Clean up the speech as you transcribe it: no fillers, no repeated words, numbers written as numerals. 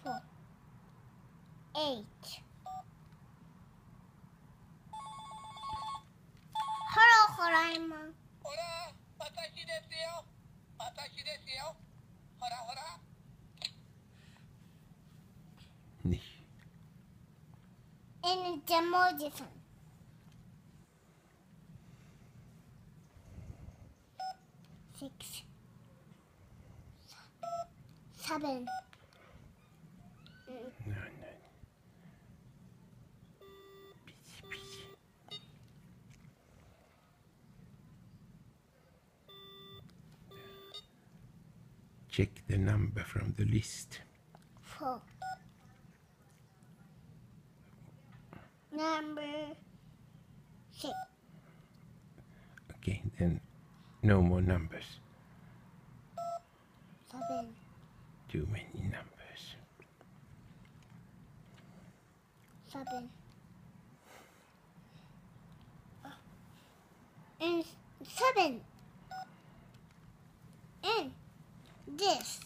4, 8. Hello, Horaemon. ほら、私ですよ。私ですよ。ほらほら。 Nicht. In Jamoji-san. 6, 7. Nein, nein. Busy, busy. Check the number from the list. 4. Number 6. Okay, then no more numbers. 7. Too many numbers. 7. And 7. And this.